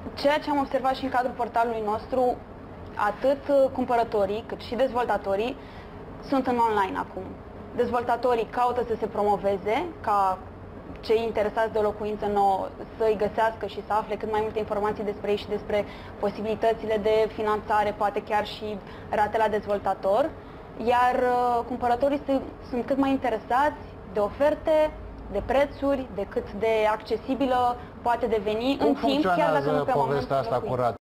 Ceea ce am observat și în cadrul portalului nostru, atât cumpărătorii cât și dezvoltatorii sunt în online acum. Dezvoltatorii caută să se promoveze ca cei interesați de o locuință nouă să-i găsească și să afle cât mai multe informații despre ei și despre posibilitățile de finanțare, poate chiar și rate la dezvoltator, iar cumpărătorii sunt cât mai interesați de oferte, de prețuri, de cât de accesibilă poate deveni în timp, chiar dacă nu pe momentul povestea asta cu rate?